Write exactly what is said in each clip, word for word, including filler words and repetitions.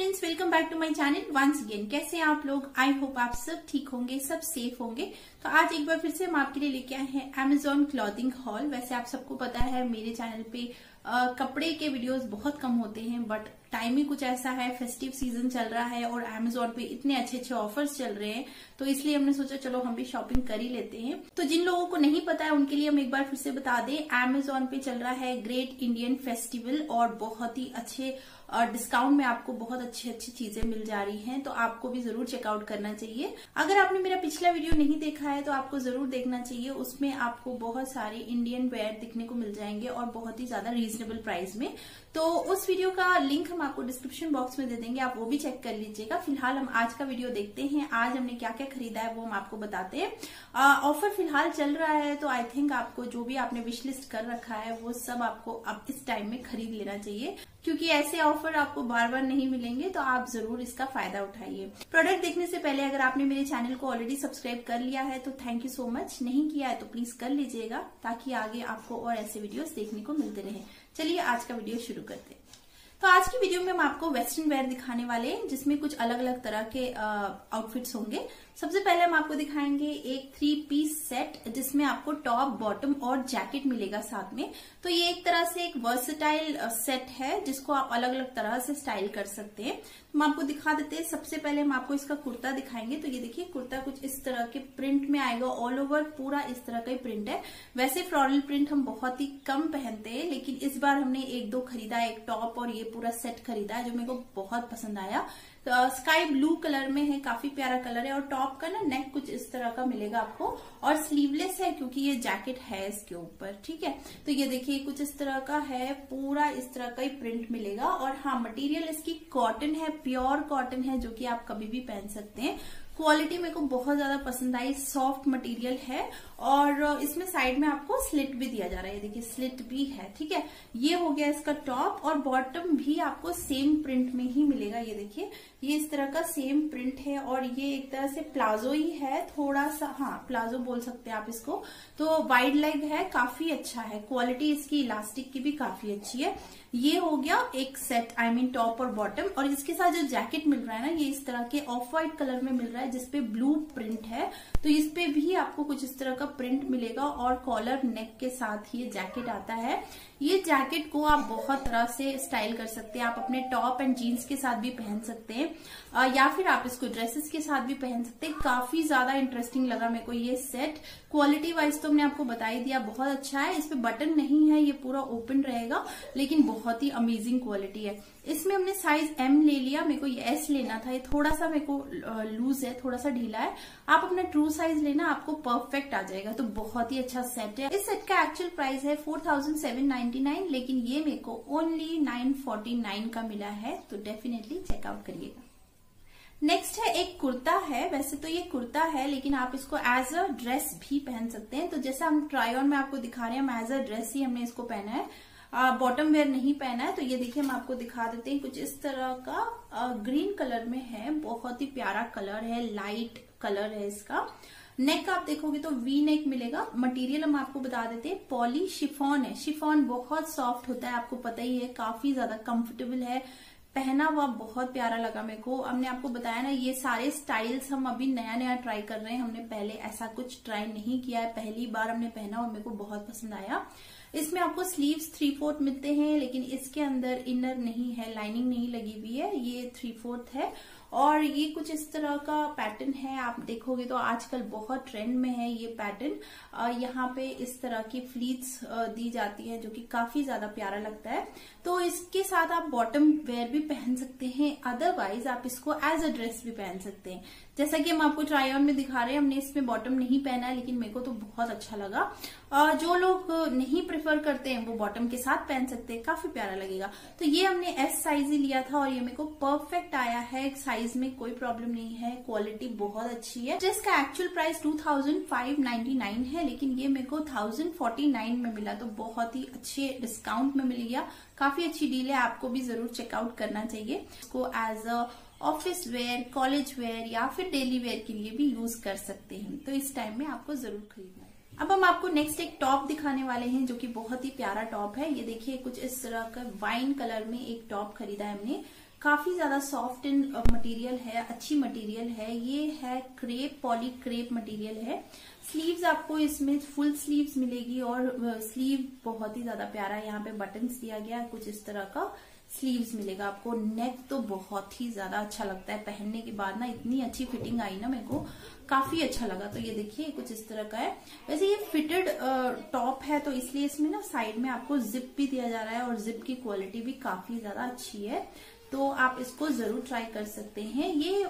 Friends, welcome back to my channel once again. कैसे हैं आप लोग? आई होप आप सब ठीक होंगे, सब सेफ होंगे। तो आज एक बार फिर से हम आपके लिए लेके आए हैं अमेजोन क्लॉथिंग हॉल। वैसे आप सबको पता है मेरे चैनल पे आ, कपड़े के वीडियोस बहुत कम होते हैं, बट टाइम ही कुछ ऐसा है, फेस्टिव सीजन चल रहा है और अमेजोन पे इतने अच्छे अच्छे ऑफर्स चल रहे हैं, तो इसलिए हमने सोचा चलो हम भी शॉपिंग कर ही लेते हैं। तो जिन लोगों को नहीं पता है उनके लिए हम एक बार फिर से बता दें, अमेजोन पे चल रहा है ग्रेट इंडियन फेस्टिवल और बहुत ही अच्छे डिस्काउंट में आपको बहुत अच्छी अच्छी चीजें मिल जा रही हैं, तो आपको भी जरूर चेकआउट करना चाहिए। अगर आपने मेरा पिछला वीडियो नहीं देखा है तो आपको जरूर देखना चाहिए। उसमें आपको बहुत सारे इंडियन वेयर दिखने को मिल जाएंगे और बहुत ही ज्यादा रीजनेबल प्राइस में। तो उस वीडियो का लिंक हम आपको डिस्क्रिप्शन बॉक्स में दे देंगे, आप वो भी चेक कर लीजिएगा। फिलहाल हम आज का वीडियो देखते हैं। आज हमने क्या क्या खरीदा है वो हम आपको बताते हैं। ऑफर फिलहाल चल रहा है, तो आई थिंक आपको जो भी आपने विश लिस्ट कर रखा है वो सब आपको अब इस टाइम में खरीद लेना चाहिए, क्योंकि ऐसे ऑफर आपको बार बार नहीं मिलेंगे, तो आप जरूर इसका फायदा उठाइए। प्रोडक्ट देखने से पहले अगर आपने मेरे चैनल को ऑलरेडी सब्सक्राइब कर लिया है तो थैंक यू सो मच। नहीं किया है तो प्लीज कर लीजिएगा, ताकि आगे आपको और ऐसे वीडियोस देखने को मिलते रहे। चलिए आज का वीडियो शुरू करते हैं। तो आज की वीडियो में हम आपको वेस्टर्न वेयर दिखाने वाले हैं, जिसमें कुछ अलग अलग तरह के आउटफिट्स होंगे। सबसे पहले हम आपको दिखाएंगे एक थ्री पीस सेट, जिसमें आपको टॉप, बॉटम और जैकेट मिलेगा साथ में। तो ये एक तरह से एक वर्सेटाइल सेट है, जिसको आप अलग अलग तरह से स्टाइल कर सकते हैं। हम आपको दिखा देते हैं। सबसे पहले हम आपको इसका कुर्ता दिखाएंगे। तो ये देखिए, कुर्ता कुछ इस तरह के प्रिंट में आएगा, ऑल ओवर पूरा इस तरह का ही प्रिंट है। वैसे फ्लोरल प्रिंट हम बहुत ही कम पहनते हैं, लेकिन इस बार हमने एक दो खरीदा, एक टॉप और ये पूरा सेट खरीदा है, जो मेरे को बहुत पसंद आया। तो स्काई ब्लू कलर में है, काफी प्यारा कलर है। और टॉप का ना नेक कुछ इस तरह का मिलेगा आपको, और स्लीवलेस है क्योंकि ये जैकेट है इसके ऊपर, ठीक है। तो ये देखिए कुछ इस तरह का है, पूरा इस तरह का ही प्रिंट मिलेगा। और हाँ, मटेरियल इसकी कॉटन है, प्योर कॉटन है, जो कि आप कभी भी पहन सकते हैं। क्वालिटी मेरे को बहुत ज्यादा पसंद आई, सॉफ्ट मटेरियल है। और इसमें साइड में आपको स्लिट भी दिया जा रहा है, देखिए स्लिट भी है, ठीक है। ये हो गया इसका टॉप, और बॉटम भी आपको सेम प्रिंट में ही मिलेगा। ये देखिए, ये इस तरह का सेम प्रिंट है, और ये एक तरह से प्लाजो ही है, थोड़ा सा, हाँ प्लाजो बोल सकते हैं आप इसको। तो वाइड लेग है, काफी अच्छा है। क्वालिटी इसकी इलास्टिक की भी काफी अच्छी है। ये हो गया एक सेट, आई मीन टॉप और बॉटम। और इसके साथ जो जैकेट मिल रहा है ना, ये इस तरह के ऑफ व्हाइट कलर में मिल रहा है, जिसपे ब्लू प्रिंट है। तो इस पे भी आपको कुछ इस तरह का प्रिंट मिलेगा, और कॉलर नेक के साथ ये जैकेट आता है। ये जैकेट को आप बहुत तरह से स्टाइल कर सकते हैं। आप अपने टॉप एंड जीन्स के साथ भी पहन सकते हैं, या फिर आप इसको ड्रेसेस के साथ भी पहन सकते हैं। काफी ज्यादा इंटरेस्टिंग लगा मेरे को ये सेट। क्वालिटी वाइज तो हमने आपको बता ही दिया, बहुत अच्छा है। इस पे बटन नहीं है, ये पूरा ओपन रहेगा, लेकिन बहुत ही अमेजिंग क्वालिटी है। इसमें हमने साइज एम ले लिया, मेरे को ये एस लेना था। ये थोड़ा सा मेरे को लूज है, थोड़ा सा ढीला है। आप अपना ट्रू साइज लेना, आपको परफेक्ट आ जाएगा। तो बहुत ही अच्छा सेट है। इस सेट का एक्चुअल प्राइस है four thousand seven ninety nine, लेकिन ये मेरे को ओनली नाइन फोर्टी नाइन का मिला है, तो डेफिनेटली चेकआउट करिएगा। नेक्स्ट है एक कुर्ता है। वैसे तो ये कुर्ता है, लेकिन आप इसको एज अ ड्रेस भी पहन सकते हैं। तो जैसा हम ट्राई ऑन में आपको दिखा रहे हैं, हम एज अ ड्रेस ही हमने इसको पहना है, बॉटम वेयर नहीं पहना है। तो ये देखिए, हम आपको दिखा देते हैं। कुछ इस तरह का ग्रीन कलर में है, बहुत ही प्यारा कलर है, लाइट कलर है इसका। नेक आप देखोगे तो वी नेक मिलेगा। मटेरियल हम आपको बता देते हैं, पॉली शिफॉन है। शिफॉन बहुत सॉफ्ट होता है, आपको पता ही है, काफी ज्यादा कंफर्टेबल है। पहना हुआ बहुत प्यारा लगा मेरे को। हमने आपको बताया ना, ये सारे स्टाइल्स हम अभी नया नया ट्राई कर रहे हैं। हमने पहले ऐसा कुछ ट्राई नहीं किया है, पहली बार हमने पहना और मेरे को बहुत पसंद आया। इसमें आपको स्लीव्स थ्री फोर्थ मिलते हैं, लेकिन इसके अंदर इनर नहीं है, लाइनिंग नहीं लगी हुई है, ये थ्री फोर्थ है। और ये कुछ इस तरह का पैटर्न है। आप देखोगे तो आजकल बहुत ट्रेंड में है ये पैटर्न। यहाँ पे इस तरह की फ्लीट्स दी जाती है, जो कि काफी ज्यादा प्यारा लगता है। तो इसके साथ आप बॉटम वेयर भी पहन सकते हैं, अदरवाइज आप इसको एज अ ड्रेस भी पहन सकते हैं। जैसा कि हम आपको ट्राई ऑन में दिखा रहे हैं, हमने इसमें बॉटम नहीं पहना है, लेकिन मेरे को तो बहुत अच्छा लगा। जो लोग नहीं प्रेफर करते हैं वो बॉटम के साथ पहन सकते हैं, काफी प्यारा लगेगा। तो ये हमने एस साइज ही लिया था, और ये मेरे को परफेक्ट आया है। साइज में कोई प्रॉब्लम नहीं है, क्वालिटी बहुत अच्छी है। जिसका actual price two thousand five ninety nine है, लेकिन ये मेरे को थाउजेंड फोर्टी नाइन में मिला, तो बहुत ही अच्छे डिस्काउंट में मिल गया। काफी अच्छी डील है, आपको भी जरूर चेकआउट करना चाहिए। इसको as a office wear, college wear या फिर डेली वेयर के लिए भी यूज कर सकते हैं, तो इस टाइम में आपको जरूर खरीदना है। अब हम आपको नेक्स्ट एक टॉप दिखाने वाले हैं, जो कि बहुत ही प्यारा टॉप है। ये देखिए, कुछ इस तरह का वाइन कलर में एक टॉप खरीदा है हमने। काफी ज्यादा सॉफ्ट एंड मटेरियल है, अच्छी मटेरियल है। ये है क्रेप, पॉली क्रेप मटेरियल है। स्लीव्स आपको इसमें फुल स्लीव्स मिलेगी और स्लीव बहुत ही ज्यादा प्यारा है। यहाँ पे बटन्स दिया गया है, कुछ इस तरह का स्लीव्स मिलेगा आपको। नेक तो बहुत ही ज्यादा अच्छा लगता है पहनने के बाद ना, इतनी अच्छी फिटिंग आई ना, मेरे को काफी अच्छा लगा। तो ये देखिए कुछ इस तरह का है। वैसे ये फिटेड टॉप है तो इसलिए इसमें ना साइड में आपको जिप भी दिया जा रहा है और जिप की क्वालिटी भी काफी ज्यादा अच्छी है, तो आप इसको जरूर ट्राई कर सकते हैं। ये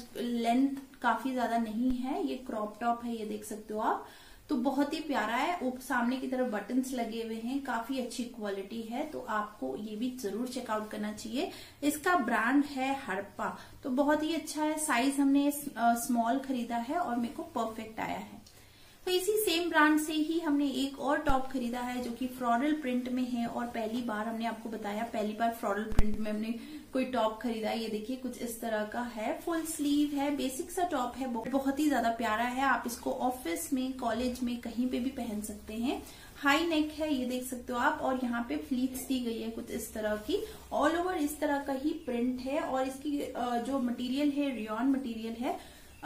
लेंथ काफी ज्यादा नहीं है, ये क्रॉप टॉप है, ये देख सकते हो आप। तो बहुत ही प्यारा है, सामने की तरफ बटन्स लगे हुए हैं, काफी अच्छी क्वालिटी है, तो आपको ये भी जरूर चेकआउट करना चाहिए। इसका ब्रांड है हड़प्पा, तो बहुत ही अच्छा है। साइज हमने स्मॉल खरीदा है और मेरे को परफेक्ट आया है। तो इसी सेम ब्रांड से ही हमने एक और टॉप खरीदा है जो कि फ्लोरल प्रिंट में है, और पहली बार हमने आपको बताया, पहली बार फ्लोरल प्रिंट में हमने कोई टॉप खरीदा है। ये देखिए कुछ इस तरह का है, फुल स्लीव है, बेसिक सा टॉप है, बहुत ही ज्यादा प्यारा है। आप इसको ऑफिस में, कॉलेज में, कहीं पे भी पहन सकते हैं। हाई नेक है, ये देख सकते हो आप, और यहाँ पे फ्लीट्स दी गई है कुछ इस तरह की। ऑल ओवर इस तरह का ही प्रिंट है, और इसकी जो मटेरियल है रियॉन मटेरियल है।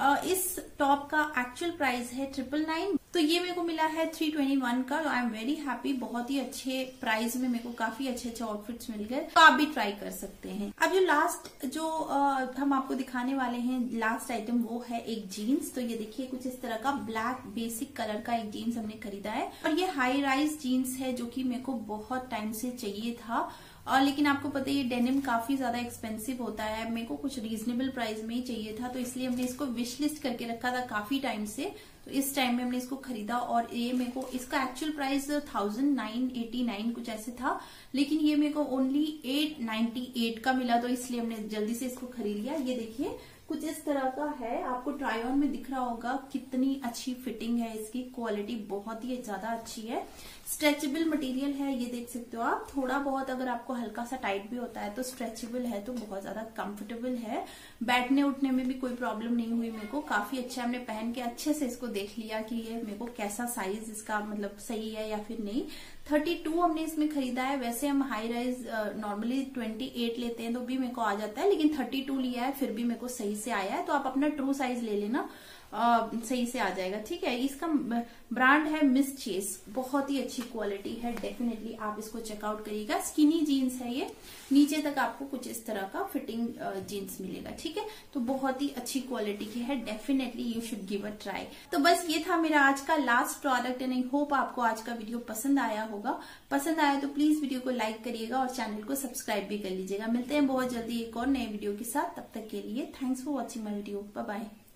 इस टॉप का एक्चुअल प्राइस है ट्रिपल नाइन, तो ये मेरे को मिला है थ्री ट्वेंटी वन का। आई एम वेरी हैप्पी, बहुत ही अच्छे प्राइस में मेरे को काफी अच्छे अच्छे आउटफिट्स मिल गए, तो आप भी ट्राई कर सकते हैं। अब जो लास्ट जो आ, हम आपको दिखाने वाले हैं, लास्ट आइटम, वो है एक जीन्स। तो ये देखिए कुछ इस तरह का ब्लैक बेसिक कलर का एक जीन्स हमने खरीदा है, और ये हाई राइज जीन्स है जो कि मेरे को बहुत टाइम से चाहिए था। और लेकिन आपको पता है ये डेनिम काफी ज्यादा एक्सपेंसिव होता है, मेरे को कुछ रीजनेबल प्राइस में ही चाहिए था, तो इसलिए हमने इसको विश लिस्ट करके रखा था काफी टाइम से। तो इस टाइम में हमने इसको खरीदा, और ये मेरे को इसका actual price thousand nine eighty nine कुछ ऐसे था, लेकिन ये मेरे को ओनली एट नाइन्टी एट का मिला, तो इसलिए हमने जल्दी से इसको खरीद लिया। ये देखिए कुछ इस तरह का है, आपको ट्राई ऑन में दिख रहा होगा कितनी अच्छी फिटिंग है, इसकी क्वालिटी बहुत ही ज्यादा अच्छी है। स्ट्रेचेबल मटेरियल है, ये देख सकते हो आप। थोड़ा बहुत अगर आपको हल्का सा टाइट भी होता है तो स्ट्रेचेबल है, तो बहुत ज्यादा कंफर्टेबल है। बैठने उठने में भी कोई प्रॉब्लम नहीं हुई मेरे को, काफी अच्छा। हमने पहन के अच्छे से इसको देख लिया कि ये मेरे को कैसा साइज इसका मतलब सही है या फिर नहीं। थर्टी टू हमने इसमें खरीदा है। वैसे हम high rise normally twenty eight लेते हैं तो भी मेरे को आ जाता है, लेकिन थर्टी टू लिया है फिर भी मेरे को सही से आया है। तो आप अपना ट्रू साइज ले लेना, आ, सही से आ जाएगा, ठीक है। इसका ब्रांड है मिस चेस, बहुत ही अच्छी क्वालिटी है, डेफिनेटली आप इसको चेकआउट करिएगा। स्किनी जीन्स है ये, नीचे तक आपको कुछ इस तरह का फिटिंग जीन्स मिलेगा, ठीक है। तो बहुत ही अच्छी क्वालिटी की है, definitely you should give a try. तो बस ये था मेरा आज का last product, and I hope आपको आज का वीडियो पसंद आया होगा। पसंद आया तो प्लीज वीडियो को लाइक करिएगा और चैनल को सब्सक्राइब भी कर लीजिएगा। मिलते हैं बहुत जल्दी एक और नए वीडियो के साथ, तब तक के लिए thanks for watching my video, bye bye.